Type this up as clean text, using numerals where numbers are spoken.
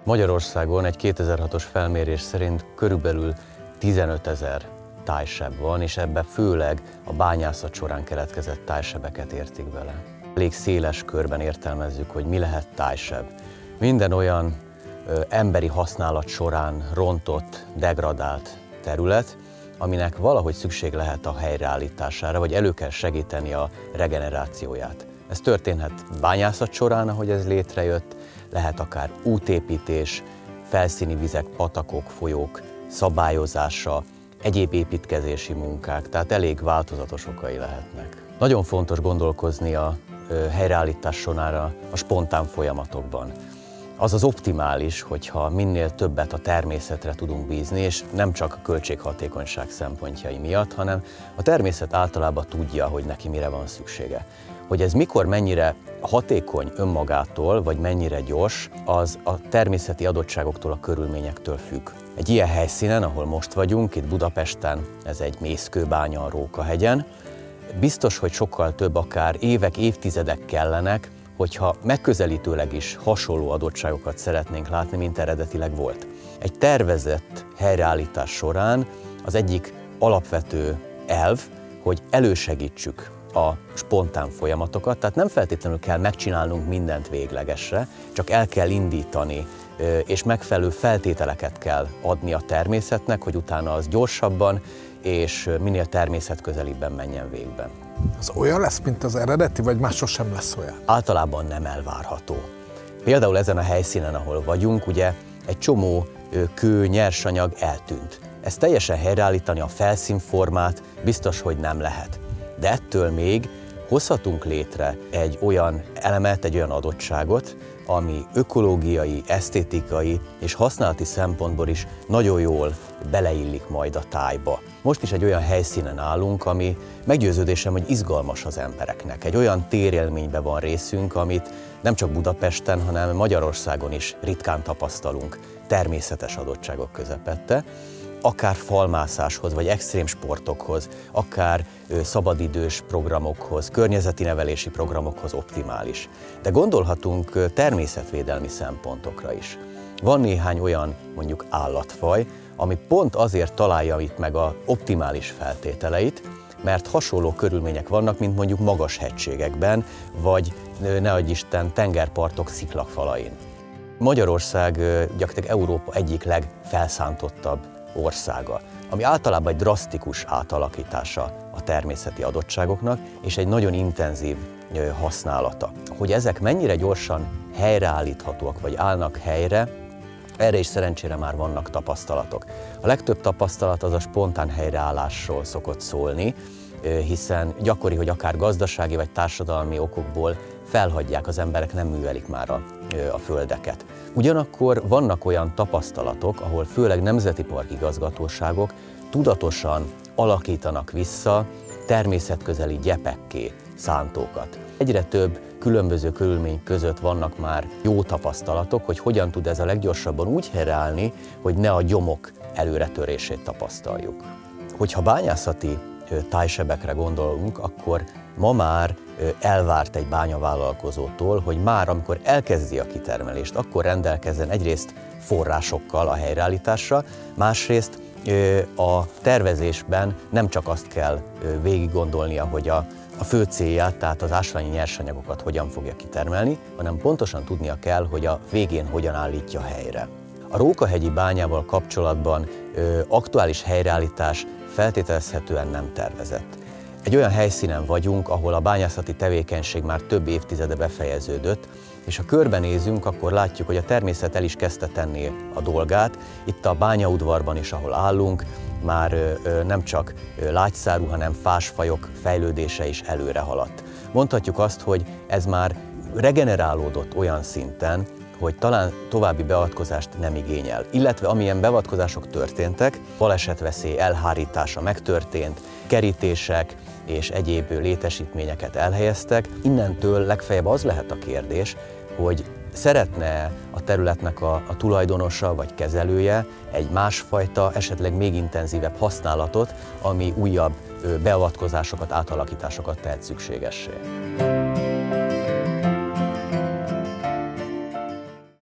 Magyarországon egy 2006-os felmérés szerint körülbelül 15 000 tájseb van, és ebbe főleg a bányászat során keletkezett tájsebeket értik bele. Elég széles körben értelmezzük, hogy mi lehet tájseb. Minden olyan emberi használat során rontott, degradált terület, aminek valahogy szükség lehet a helyreállítására, vagy elő kell segíteni a regenerációját. Ez történhet bányászat során, ahogy ez létrejött, lehet akár útépítés, felszíni vizek, patakok, folyók szabályozása, egyéb építkezési munkák, tehát elég változatos okai lehetnek. Nagyon fontos gondolkozni a helyreállítás során a spontán folyamatokban. Az az optimális, hogyha minél többet a természetre tudunk bízni, és nem csak a költséghatékonyság szempontjai miatt, hanem a természet általában tudja, hogy neki mire van szüksége. Hogy ez mikor mennyire hatékony önmagától, vagy mennyire gyors, az a természeti adottságoktól, a körülményektől függ. Egy ilyen helyszínen, ahol most vagyunk, itt Budapesten, ez egy mészkőbánya a Rókahegyen, biztos, hogy sokkal több, akár évek, évtizedek kellenek, hogyha megközelítőleg is hasonló adottságokat szeretnénk látni, mint eredetileg volt. Egy tervezett helyreállítás során az egyik alapvető elv, hogy elősegítsük a spontán folyamatokat, tehát nem feltétlenül kell megcsinálnunk mindent véglegesre, csak el kell indítani, és megfelelő feltételeket kell adni a természetnek, hogy utána az gyorsabban és minél természetközelibben menjen végbe. Az olyan lesz, mint az eredeti, vagy már sosem lesz olyan? Általában nem elvárható. Például ezen a helyszínen, ahol vagyunk, ugye egy csomó kő, nyersanyag eltűnt. Ezt teljesen helyreállítani, a felszínformát biztos, hogy nem lehet. De ettől még hozhatunk létre egy olyan elemet, egy olyan adottságot, ami ökológiai, esztétikai és használati szempontból is nagyon jól beleillik majd a tájba. Most is egy olyan helyszínen állunk, ami meggyőződésem, hogy izgalmas az embereknek. Egy olyan térélményben van részünk, amit nem csak Budapesten, hanem Magyarországon is ritkán tapasztalunk természetes adottságok közepette. Akár falmászáshoz, vagy extrém sportokhoz, akár szabadidős programokhoz, környezeti nevelési programokhoz optimális. De gondolhatunk természetvédelmi szempontokra is. Van néhány olyan, mondjuk állatfaj, ami pont azért találja itt meg az optimális feltételeit, mert hasonló körülmények vannak, mint mondjuk magas hegységekben, vagy ne adj Isten tengerpartok sziklafalain. Magyarország gyakorlatilag Európa egyik legfelszántottabb országa, ami általában egy drasztikus átalakítása a természeti adottságoknak, és egy nagyon intenzív használata. Hogy ezek mennyire gyorsan helyreállíthatóak, vagy állnak helyre, erre is szerencsére már vannak tapasztalatok. A legtöbb tapasztalat az a spontán helyreállásról szokott szólni, hiszen gyakori, hogy akár gazdasági vagy társadalmi okokból felhagyják az emberek, nem művelik már a földeket. Ugyanakkor vannak olyan tapasztalatok, ahol főleg nemzeti parkigazgatóságok tudatosan alakítanak vissza természetközeli gyepekké szántókat. Egyre több különböző körülmény között vannak már jó tapasztalatok, hogy hogyan tud ez a leggyorsabban úgy helyreállni, hogy ne a gyomok előretörését tapasztaljuk. Hogyha bányászati tájsebekre gondolunk, akkor ma már elvárt egy bányavállalkozótól, hogy már amikor elkezdi a kitermelést, akkor rendelkezzen egyrészt forrásokkal a helyreállításra, másrészt a tervezésben nem csak azt kell végig gondolnia, hogy a fő célját, tehát az ásványi nyersanyagokat hogyan fogja kitermelni, hanem pontosan tudnia kell, hogy a végén hogyan állítja helyre. A Rókahegyi bányával kapcsolatban aktuális helyreállítás feltételezhetően nem tervezett. Egy olyan helyszínen vagyunk, ahol a bányászati tevékenység már több évtizede befejeződött, és ha körbenézünk, akkor látjuk, hogy a természet el is kezdte tenni a dolgát. Itt a bányaudvarban is, ahol állunk, már nem csak lágyszárú, hanem fásfajok fejlődése is előre haladt. Mondhatjuk azt, hogy ez már regenerálódott olyan szinten, hogy talán további beavatkozást nem igényel. Illetve amilyen beavatkozások történtek, balesetveszély elhárítása megtörtént, kerítések és egyéb létesítményeket elhelyeztek. Innentől legfeljebb az lehet a kérdés, hogy szeretne a területnek a tulajdonosa vagy kezelője egy másfajta, esetleg még intenzívebb használatot, ami újabb beavatkozásokat, átalakításokat tehet szükségessé.